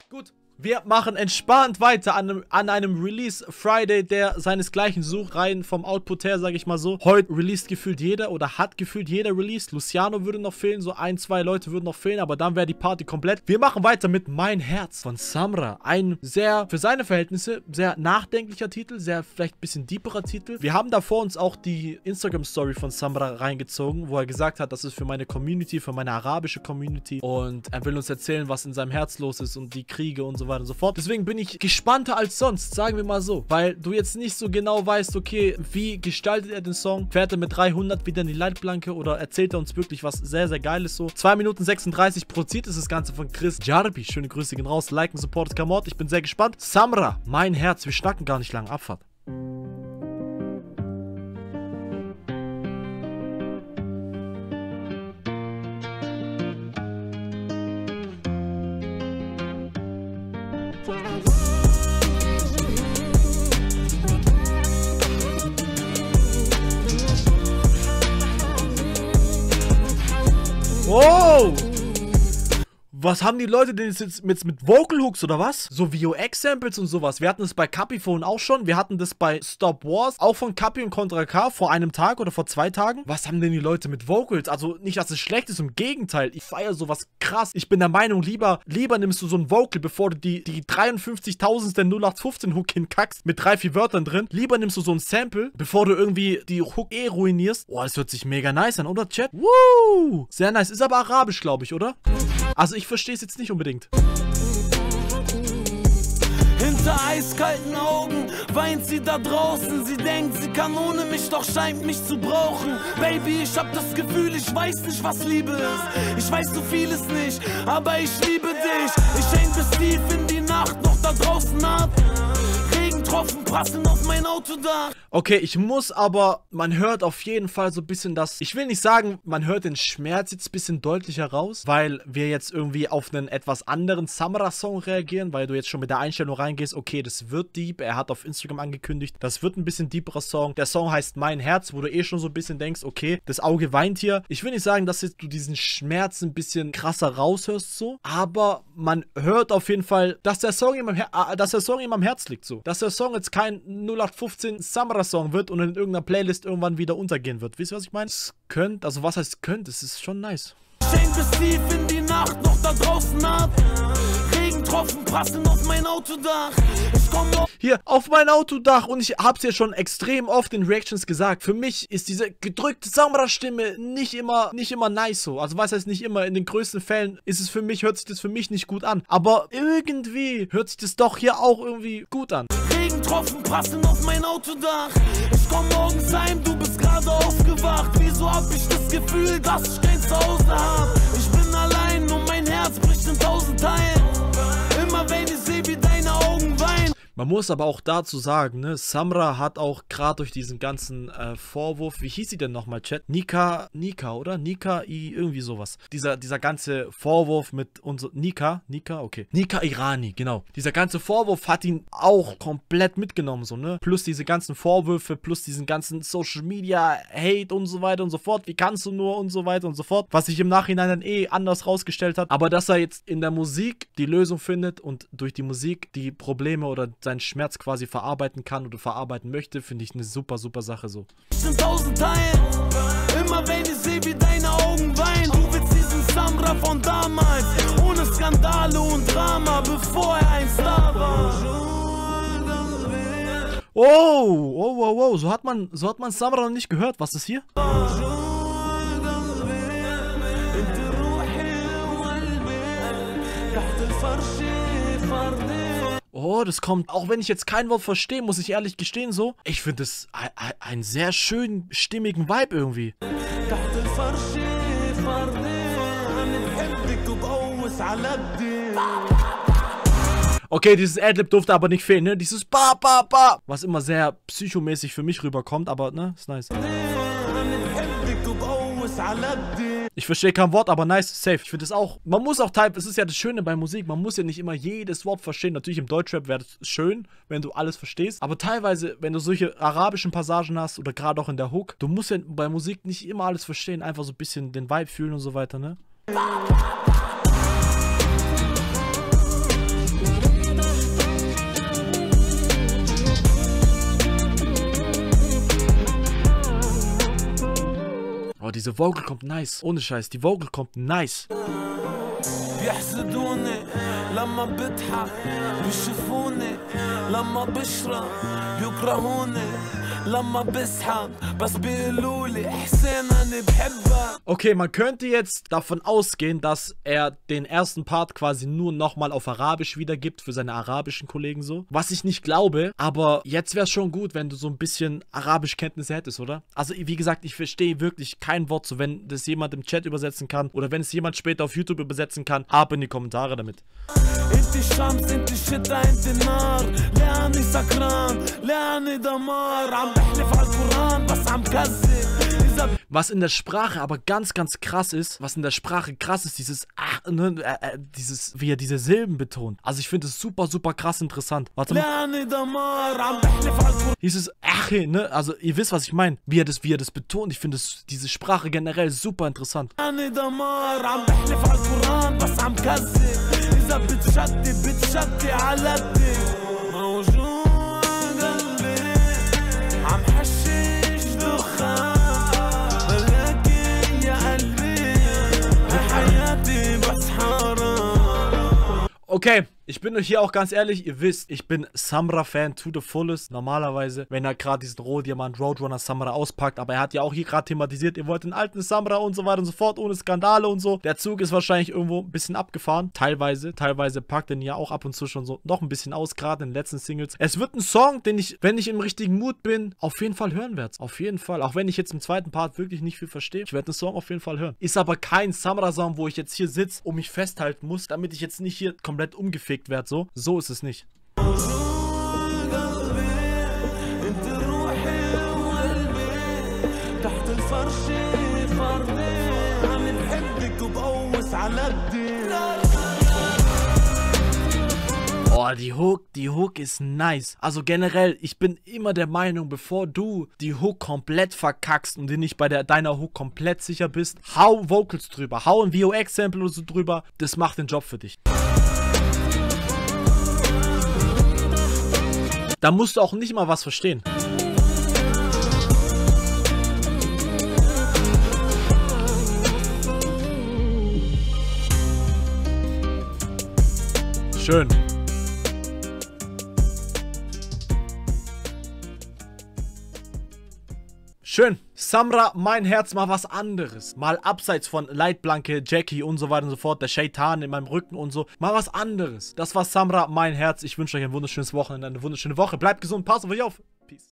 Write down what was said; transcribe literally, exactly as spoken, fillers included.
Gut. Wir machen entspannt weiter an einem, an einem Release Friday, der seinesgleichen sucht, rein vom Output her, sage ich mal so. Heute released gefühlt jeder oder hat gefühlt jeder released. Luciano würde noch fehlen, so ein, zwei Leute würden noch fehlen, aber dann wäre die Party komplett. Wir machen weiter mit Mein Herz von Samra. Ein sehr, für seine Verhältnisse, sehr nachdenklicher Titel, sehr vielleicht ein bisschen deeperer Titel. Wir haben davor uns auch die Instagram-Story von Samra reingezogen, wo er gesagt hat, das ist für meine Community, für meine arabische Community und er will uns erzählen, was in seinem Herz los ist und die Kriege und so weiter und so fort. Deswegen bin ich gespannter als sonst, sagen wir mal so. Weil du jetzt nicht so genau weißt, okay, wie gestaltet er den Song? Fährt er mit dreihundert wieder in die Leitplanke oder erzählt er uns wirklich was sehr, sehr Geiles so? zwei Minuten sechsunddreißig produziert ist das Ganze von Chris Jarbi. Schöne Grüße gehen raus. Liken, Support, Kamot. Ich bin sehr gespannt. Samra, Mein Herz. Wir schnacken gar nicht lang. Abfahrt. Wow! Was haben die Leute denn jetzt mit, mit Vocal Hooks oder was? So V O X-Samples und sowas. Wir hatten das bei Capiphone auch schon. Wir hatten das bei Stop Wars, auch von Capi und Contra K vor einem Tag oder vor zwei Tagen. Was haben denn die Leute mit Vocals? Also nicht, dass es schlecht ist, im Gegenteil. Ich feiere sowas krass. Ich bin der Meinung, lieber, lieber nimmst du so ein Vocal, bevor du die, die dreiundfünfzigtausendste null acht fünfzehn Hook hinkackst mit drei, vier Wörtern drin. Lieber nimmst du so ein Sample, bevor du irgendwie die Hook eh ruinierst. Oh, das hört sich mega nice an, oder Chat? Woo! Sehr nice. Ist aber arabisch, glaube ich, oder? Also ich verstehe es jetzt nicht unbedingt. Hinter eiskalten Augen weint sie da draußen. Sie denkt, sie kann ohne mich, doch scheint mich zu brauchen. Baby, ich hab das Gefühl, ich weiß nicht, was Liebe ist. Ich weiß so vieles nicht, aber ich liebe dich. Ich häng bis tief in die Nacht noch da draußen ab. Regentropfen passen auf mein Autodach. Okay, ich muss aber, man hört auf jeden Fall so ein bisschen das, ich will nicht sagen, man hört den Schmerz jetzt ein bisschen deutlicher raus, weil wir jetzt irgendwie auf einen etwas anderen Samra-Song reagieren, weil du jetzt schon mit der Einstellung reingehst, okay, das wird deep, er hat auf Instagram angekündigt, das wird ein bisschen deeperer Song. Der Song heißt Mein Herz, wo du eh schon so ein bisschen denkst, okay, das Auge weint hier. Ich will nicht sagen, dass jetzt du diesen Schmerz ein bisschen krasser raushörst so, aber man hört auf jeden Fall, dass der Song ihm am, Her äh, dass der Song ihm am Herz liegt so. Dass der Song jetzt kein null acht fünfzehn Samra-Song wird und in irgendeiner Playlist irgendwann wieder untergehen wird. Wisst ihr, was ich meine? Es könnte, also was heißt könnte, es ist schon nice. Scheint bis tief in die Nacht noch da draußen ab. Regentropfen passen auf mein Autodach. Ich komm auf hier, auf mein Autodach und ich hab's ja schon extrem oft in Reactions gesagt. Für mich ist diese gedrückte Samra-Stimme nicht immer, nicht immer nice so. Also was heißt nicht immer, in den größten Fällen ist es für mich, hört sich das für mich nicht gut an. Aber irgendwie hört sich das doch hier auch irgendwie gut an. Regentropfen passen auf mein Autodach. Ich komm morgens heim, du bist gerade aufgewacht. Wieso hab ich das Gefühl, dass ich kein Zuhause hab? Ich bin allein und mein Herz bricht in tausend Teilen. Immer wenn ich seh, wie deine Augen weinen. Man muss aber auch dazu sagen, ne, Samra hat auch gerade durch diesen ganzen äh, Vorwurf, wie hieß sie denn nochmal, Chat? Nika, Nika, oder? Nika, I, irgendwie sowas. Dieser, dieser ganze Vorwurf mit unser, Nika, Nika, okay. Nika Irani, genau. Dieser ganze Vorwurf hat ihn auch komplett mitgenommen, so, ne? Plus diese ganzen Vorwürfe, plus diesen ganzen Social Media Hate und so weiter und so fort. Wie kannst du nur und so weiter und so fort. Was sich im Nachhinein dann eh anders rausgestellt hat. Aber dass er jetzt in der Musik die Lösung findet und durch die Musik die Probleme oder seinen Schmerz quasi verarbeiten kann oder verarbeiten möchte, finde ich eine super, super Sache so. In tausend Teilen. Immer wenn ich sehe, wie deine Augen weinen. Du willst diesen Samra von damals. Ohne Skandale und Drama, bevor er ein Star war. Oh, oh, oh, oh, so hat man, so hat man Samra noch nicht gehört. Was ist hier? Oh, das kommt, auch wenn ich jetzt kein Wort verstehe, muss ich ehrlich gestehen, so. Ich finde es einen sehr schönen, stimmigen Vibe irgendwie. Okay, dieses Adlib durfte aber nicht fehlen, ne? Dieses Ba, Ba, Ba. Was immer sehr psychomäßig für mich rüberkommt, aber, ne? Ist nice. Ich verstehe kein Wort, aber nice, safe. Ich finde es auch, man muss auch teilweise, es ist ja das Schöne bei Musik, man muss ja nicht immer jedes Wort verstehen. Natürlich im Deutschrap wäre es schön, wenn du alles verstehst. Aber teilweise, wenn du solche arabischen Passagen hast oder gerade auch in der Hook, du musst ja bei Musik nicht immer alles verstehen, einfach so ein bisschen den Vibe fühlen und so weiter, ne? diese Vocal kommt nice. Ohne Scheiß, die Vocal kommt nice. بيحسدوني لما بضحك بيشوفوني لما بشرب بيكرهوني لما بسحب بس بيقولولي حسين أنا بحبك. Okay, man könnte jetzt davon ausgehen, dass er den ersten Part quasi nur nochmal auf Arabisch wiedergibt für seine arabischen Kollegen so. Was ich nicht glaube, aber jetzt wäre es schon gut, wenn du so ein bisschen Arabischkenntnisse hättest, oder? Also wie gesagt, ich verstehe wirklich kein Wort, so wenn das jemand im Chat übersetzen kann oder wenn es jemand später auf YouTube übersetzen kann, ab in die Kommentare damit. Was in der Sprache aber ganz, ganz krass ist, was in der Sprache krass ist, dieses, ach, ne, äh, äh, dieses, wie er diese Silben betont. Also ich finde es super, super krass interessant. Warte mal. Dieses, ach, ne, also ihr wisst, was ich meine. Wie er das, wie er das betont. Ich finde diese Sprache generell super interessant. Okay, ich bin euch hier auch ganz ehrlich, ihr wisst, ich bin Samra-Fan to the fullest, normalerweise, wenn er gerade diesen Rohdiamant Roadrunner Samra auspackt, aber er hat ja auch hier gerade thematisiert, ihr wollt den alten Samra und so weiter und so fort, ohne Skandale und so. Der Zug ist wahrscheinlich irgendwo ein bisschen abgefahren, teilweise, teilweise packt er ihn ja auch ab und zu schon so noch ein bisschen aus, gerade in den letzten Singles. Es wird ein Song, den ich, wenn ich im richtigen Mut bin, auf jeden Fall hören werde, auf jeden Fall, auch wenn ich jetzt im zweiten Part wirklich nicht viel verstehe, ich werde den Song auf jeden Fall hören. Ist aber kein Samra-Song, wo ich jetzt hier sitze und mich festhalten muss, damit ich jetzt nicht hier komplett umgefickt werde, so. So ist es nicht. Oh, die Hook, die Hook ist nice. Also generell, ich bin immer der Meinung, bevor du die Hook komplett verkackst und dir nicht bei der, deiner Hook komplett sicher bist, hau Vocals drüber, hau ein V O X-Sample oder so drüber, das macht den Job für dich. Da musst du auch nicht mal was verstehen. Schön. Schön. Samra, mein Herz, mal was anderes. Mal abseits von Leitblanke, Jackie und so weiter und so fort, der Shaitan in meinem Rücken und so. Mal was anderes. Das war Samra, mein Herz. Ich wünsche euch ein wunderschönes Wochenende, eine wunderschöne Woche. Bleibt gesund, passt auf euch auf. Peace.